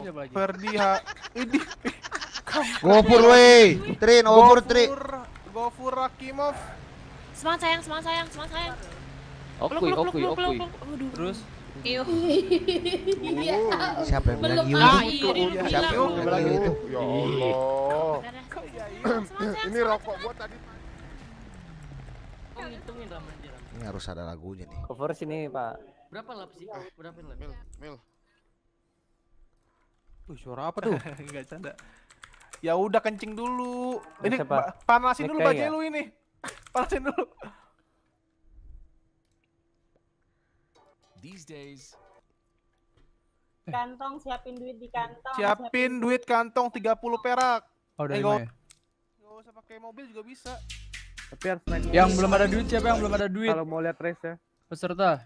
Ferdiha. Ini. Gopur weh. Trin, over Trin. Gofur Rakimov. Semangat sayang, semangat sayang, semangat sayang. Okui. Terus? Iyo. Siapa yang bilang Belum. Iu? Siapa yang bilang Iu itu? Ya Allah. Semangat Ini rokok gua tadi. Ini harus ada lagunya nih. Cover sini, Pak. Berapa lap sih? Berapa lap? Mil. Suara apa tuh? Enggak canda. Ya udah kencing dulu. Ini Siapa? panasin dulu Nikai baju ya? lu ini. Panasin dulu. These days. Kantong, siapin duit di kantong. Siapin duit kantong 30 perak. Oh, udah Nggak 5 ya? Enggak usah pakai mobil juga bisa. Tapi harus naik. Yang belum ada duit siapa yang belum ada duit? Kalau mau lihat race ya. Peserta.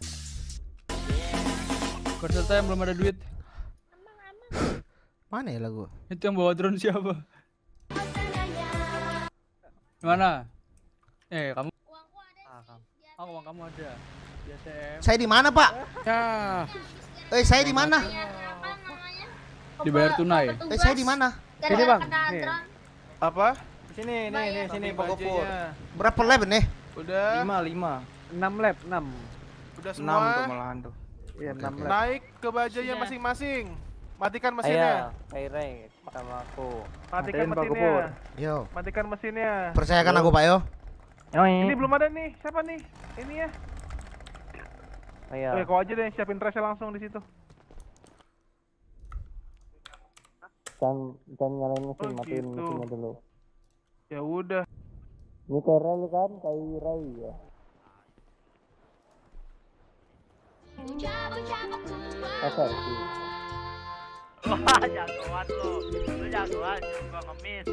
Peserta yang belum ada duit. Mana ya lagu? Itu yang bawa drone siapa? Mana? Kamu? Uangku ada. Oh, uang kamu ada. Di ATM. Saya di mana, Pak? Ya. Saya di mana? Apa namanya? Dibayar tunai. Saya di mana? Sini, Bang. Nih. Apa? Sini, sini Pak Gopur. Bajanya. Berapa lap nih? Udah. 6 lap, 6. Udah semua. malahan tuh. Iya, 6 lap. Naik ke bajanya Sudah. masing-masing. Matikan Ayo, mesinnya. Kaireng sama aku. Matikan Matiin, Pak mesinnya. Gopur. Yo, Matikan mesinnya. percayakan aku, Pak yo. Ini belum ada nih. Siapa nih? Ini ya. Ayo. Oke, kau aja deh siapin trash langsung di situ. Jangan nyalain mesin, Oh, matiin gitu. mesinnya dulu. Ya udah. Ini Kaireng kan, Kaireng ya. Oke. Wah, jagoan lu. Lu jagoan, gua ngemis.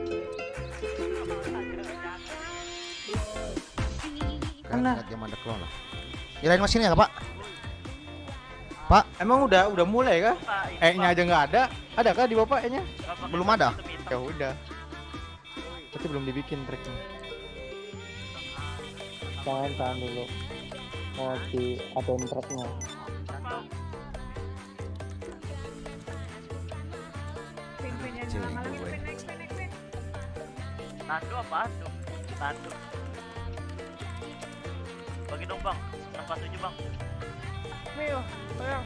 Kan ingat zaman The Claw lah. Nyalain mesinnya nggak, Pak? Pak, Emang udah mulai kah? E-nya aja nggak ada. Ada kah di Bapak E-nya? belum ada. Ya udah. Berarti belum dibikin tracknya. Tahan dulu. Mau di ATM tracknya. Nando apa Asum? Nando. Bagi dong bang, 647 bang. Mil, sayang.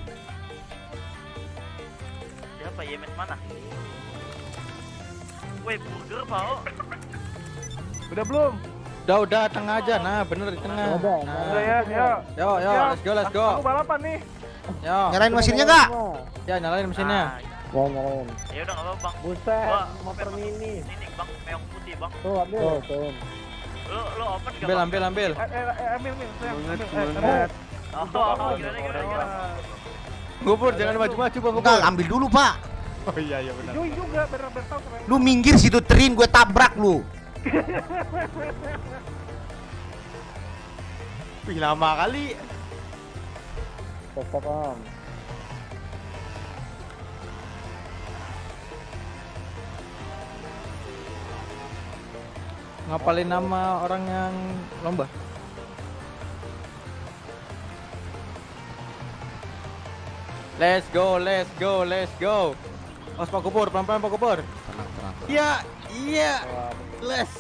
Siapa Yemes mana? Woi burger Pak. Udah belum? Udah tengah aja. Nah, bener di tengah. Udah ya, ya. Yo, let's go. Aku balapan nih. Yo. Nyalain mesinnya nggak? Ya, nyalain mesinnya. Ya nyalain. Ya udah enggak apa-apa bang. Buset, motor mini. Ini bang, meong putih bang. Tuh, ambil. Lu open enggak? Ambil. Ambil, sayang. Banget. Oh, gimana. Gopur, jangan maju-maju Bang Enggak, Gopur. ambil dulu, Pak. Oh iya benar. Joy juga, biar tahu keren. Lu minggir situ, Trin, gue tabrak lu. Wih, lama kali. Tetap Om. Ngapalin nama orang yang lomba. Let's go. Os Pak Gopur, pelan-pelan Pak Gopur. Tenang. Iya. Les.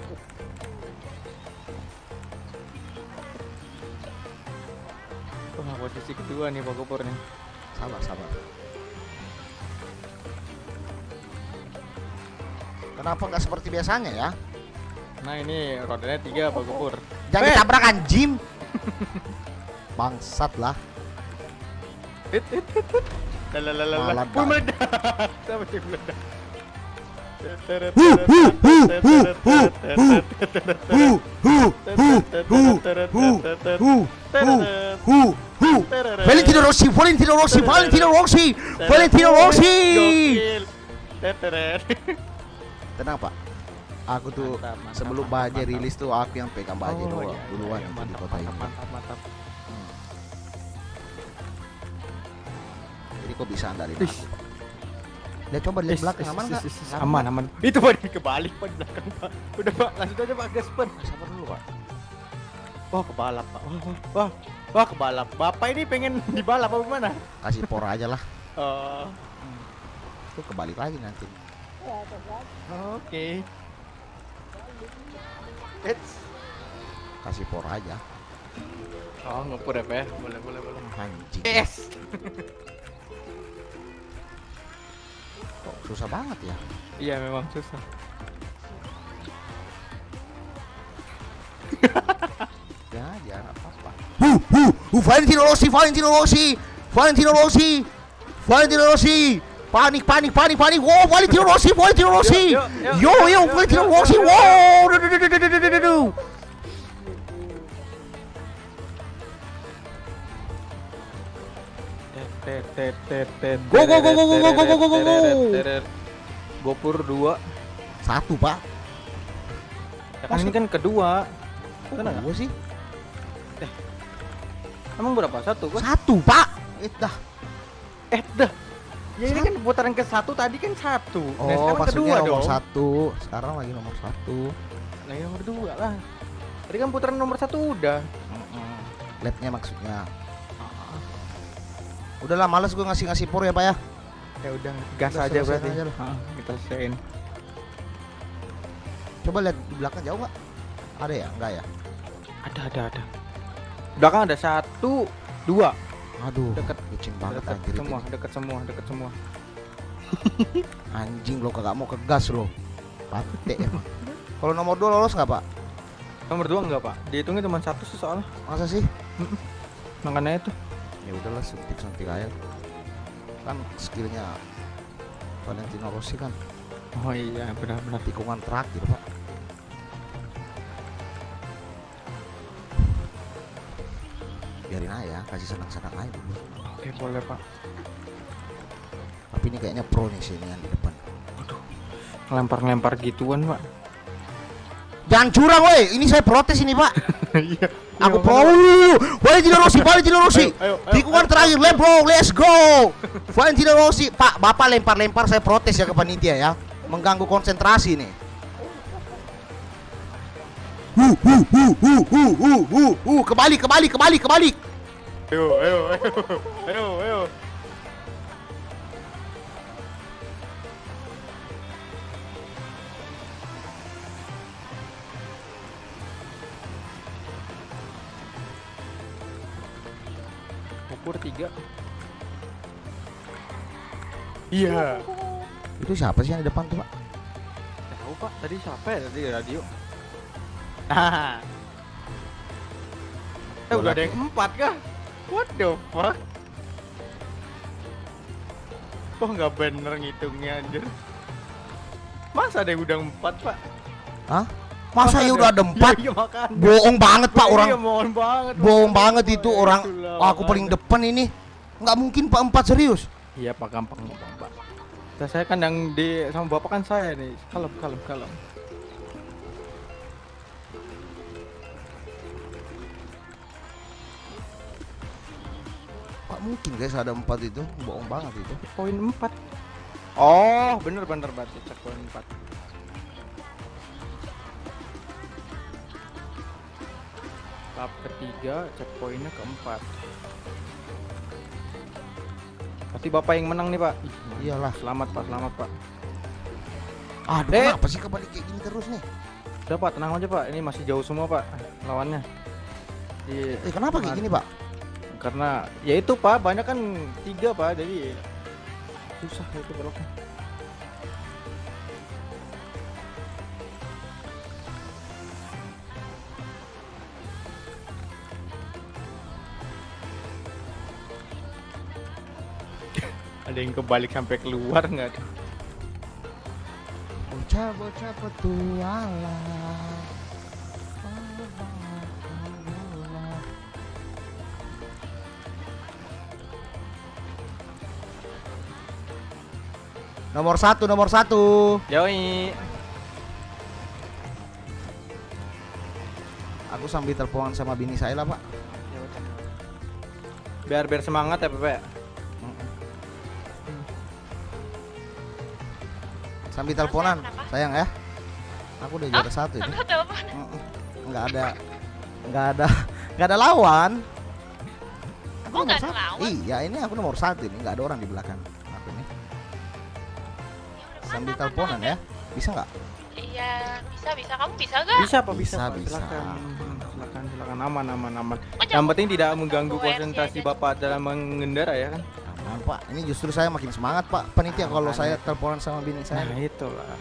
Wah, posisi kedua nih Pak Gopur nih. Sabar. Kenapa nggak seperti biasanya ya? Nah ini rodanya 3 Pak Gopur. Jangan ditabrak anjing. Bangsat lah. Malah dah. Meledak. Sampai dia meledak. Valentino Rossi. Tenang Pak. Aku tuh Mantap, sebelum mantap, Baje mantap. rilis tuh aku yang pegang Baje Oh, duluan iya, di mantap, kota ini. mantap. Jadi kok bisa dari mana? Lihat coba lihat belakang aman nggak? Aman. Itu Pak kebalik Pak di belakang Pak. Udah Pak, lanjut aja Pak Gasper. Sabar dulu Pak. Wah kebalap Pak. Wah kebalap. Bapak ini pengen dibalap apa gimana? Kasih por aja lah. Tuh kebalik lagi nanti. Oke. Kasih por aja. Oh, ngepur ya, Pak? Boleh. Anjing. Yes. Kok susah banget ya? Iya, memang susah. Ya, jangan apa-apa. Valentino Rossi. Panik. Wow, Valentino Rossi. Yo, Valentino Rossi. Wow. Go. Gopur 2. 1, Pak. Ya kan ini kan kedua. Kok gua sih? Emang berapa? 1 gua? 1, Pak. Dah. Dah. Ya ini kan putaran ke-1 tadi kan 1. Oh, maksudnya nomor 1. Sekarang lagi nomor 1. Lagi nomor 2 lah. Tadi kan putaran nomor 1 udah. Labnya maksudnya. Udahlah, males gue ngasih por ya, Pak ya. Ya udah, gas Udah, aja selesai berarti. aja lah. Kita selesaiin. Coba lihat di belakang jauh nggak? Ada ya? Enggak ya? Ada. Belakang ada 1, 2. Aduh, Deket. bucin banget Deket anjir semua, ini. deket semua. Anjing lo kagak mau ke gas lo. Pate emang. Kalau nomor 2 lolos nggak, Pak? Nomor 2 enggak, Pak. Dihitungnya cuma 1 sih soalnya. Masa sih? Makanya itu. Ya udahlah, suntik aja. Kan skillnya Valentino Rossi kan Oh iya, benar-benar. tikungan terakhir, Pak. Biarin aja, kasih senang-senang aja dulu. Oke, boleh, Pak. Tapi ini kayaknya pro nih sini yang di depan. Ngelempar-ngelempar gituan, Pak. Jangan curang, woi. Ini saya protes ini, Pak. Iya. Aku pro. Valentino Rossi. Tikungan terakhir, let's go. Valentino Rossi. Pak, Bapak lempar-lempar, saya protes ya ke panitia ya. Mengganggu konsentrasi nih. Kebalik. Ayo. Ukur 3. Iya. Itu siapa sih yang di depan tuh, Pak? Tahu, Pak. Tadi siapa ya tadi radio? Udah ada yang 4 kah? What the fuck? Kok nggak bener ngitungnya anjir? Masa ada yang udah 4, Pak? Hah? Masa ya udah ada 4? Iya, makanya. Bohong banget, Pak, orang. Iya, mohon banget. Bohong banget itu Ya orang. itulah, Aku paling depan ini. Nggak mungkin, Pak, 4 serius. Iya, Pak, gampang, Pak. Saya kan yang di sama Bapak kan saya nih. Kalem. Nggak mungkin guys ada 4 itu. Bohong banget itu. Poin 4. Oh, bener berarti cek poin 4. Lap ketiga, cek poinnya ke-4. Pasti Bapak yang menang nih, Pak. Iyalah. Selamat, Pak. Aduh, kenapa sih kebalik kayak gini terus nih? Udah, Pak, tenang aja, Pak. Ini masih jauh semua, Pak, lawannya. Kenapa kayak gini, Pak? Karena ya itu, Pak, banyak kan 3, Pak. Jadi susah itu beloknya. Ada yang kebalik sampai keluar nggak tuh? Bocah-bocah petualang. Nomor satu. Yoi. Aku sambil teleponan sama bini saya lah, Pak. Biar semangat ya, Pepe. Sambil teleponan, sayang ya. Aku udah juara 1 ini. Nggak ada lawan. Aku nomor 1. Iya, ini aku nomor 1 ini, nggak ada orang di belakang aku ini. sambil teleponan ya. Bisa nggak? Iya, bisa. Kamu bisa gak? Bisa apa Bisa, Pak? bisa. Silakan aman. Oh, Yang penting tidak jangan mengganggu ganggu konsentrasi WRC aja. Bapak dalam mengendara ya kan? Aman Pak, ini justru saya makin semangat Pak panitia kalau saya teleponan sama bini saya. Nah, itulah.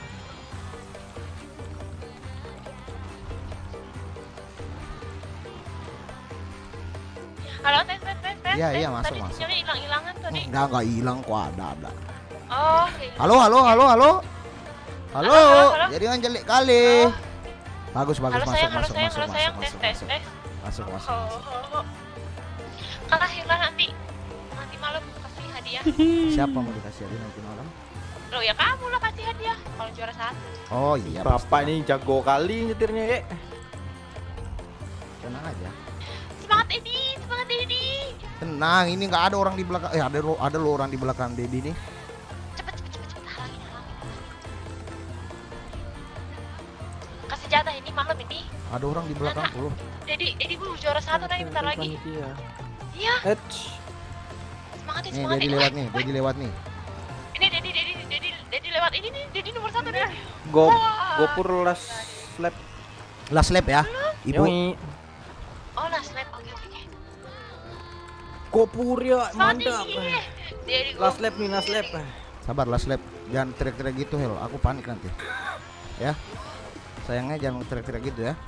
Halo, tes. Iya, tes. iya, masuk, Tadi masuk. sinyalnya hilang-hilangan tadi. Enggak hilang kok, ada. Oh, iya. Halo. Halo. Jadi jelek kali. Oh. Bagus Halo masuk. sayang, tes. Masuk. Oh. Kakak Hila nanti malam kasih hadiah. Siapa mau dikasih hadiah nanti malam? Loh ya kamu lah kasih hadiah kalau juara 1. Oh iya. Bapak ini jago kali nyetirnya ya. Tenang aja. Semangat Edi. Tenang, ini nggak ada orang di belakang. Ada lo orang di belakang Dedi nih. Cepet. Halangin. Kasih jatah ini malam ini. Ada orang di belakang lo. Dedi baru juara 1 nanti bentar lagi. Iya. Semangat Nih, Edi. Dedi lewat nih. Ini Dedi lewat ini nih. Dedi nomor 1 nih. Gopur last lap. Last lap ya. Ibu. Yoi. Oh, last lap. Oke. Gopur ya, mantap. Dedi Last lap nih, last lap. Sabar last lap. Jangan teriak-teriak gitu Hel. Aku panik nanti. Ya. Sayangnya jangan teriak-teriak gitu ya.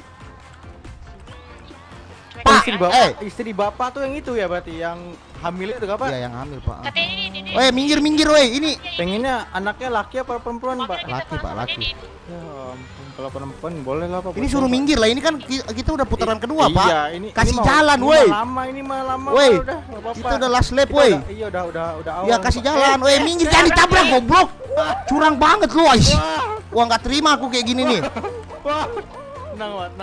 Pak, istri bapak tuh yang itu ya berarti yang hamil itu apa? Iya yang hamil Pak. Katanya ini. Minggir woi. Ini Pengennya anaknya laki apa perempuan Pak? Laki, Pak, laki. Ya ampun, kalau perempuan boleh lah Pak. ini suruh minggir lah. Ini kan kita udah putaran kedua Pak. Iya, ini Kasih mah- jalan, ini woi. mah lama. Woi, udah nggak apa-apa. kita udah last lap Kita woi. Iya udah awal. Ya kasih Pak. jalan, woi minggir jangan ditabrak goblok. Curang banget lu, ais. Wah nggak terima aku kayak gini nih. Wah. Tenang.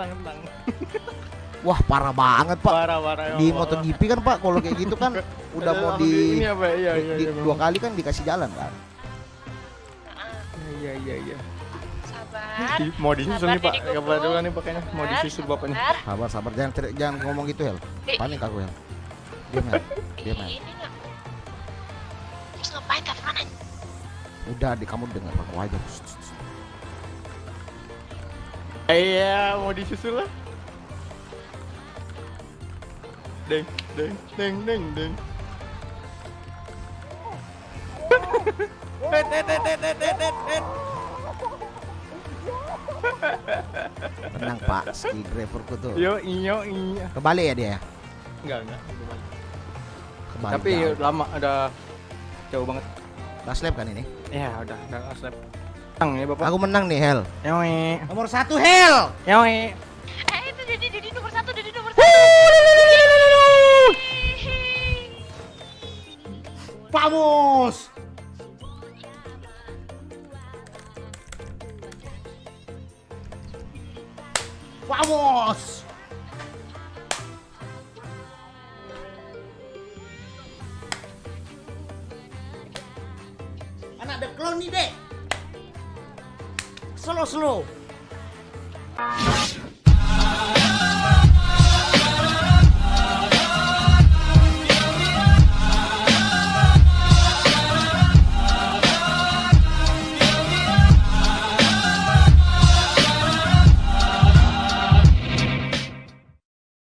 Wah parah banget Pak. Parah. Di MotoGP kan Pak, kalau kayak gitu kan udah mau di ini apa? Iya. dua kali kan dikasih jalan kan. Iya. Sabar. Mau disusul nih Sabar, Pak. Dedi Kabar Gogo. dulu nih pakainya. Mau disusul bapaknya. Sabar, jangan ngomong gitu Hel. Panik aku Hel. Diam Hel. Ini enggak. Terus ngapain teleponan? Udah kamu dengar aku aja. Iya, mau disusul lah. Deng. Tenang Pak, ski driverku tuh. Yo. Kebalik ya dia ya? Enggak. Kebalik. Tapi jauh. lama udah jauh banget. Last lap kan ini? Ya udah last lap. Menang ya Bapak. Aku menang nih Hel. Yoi. Nomor 1 Hel. Itu Dedi nomor 1. Vamos. Vamos. Anak the clone nih dek. Slow.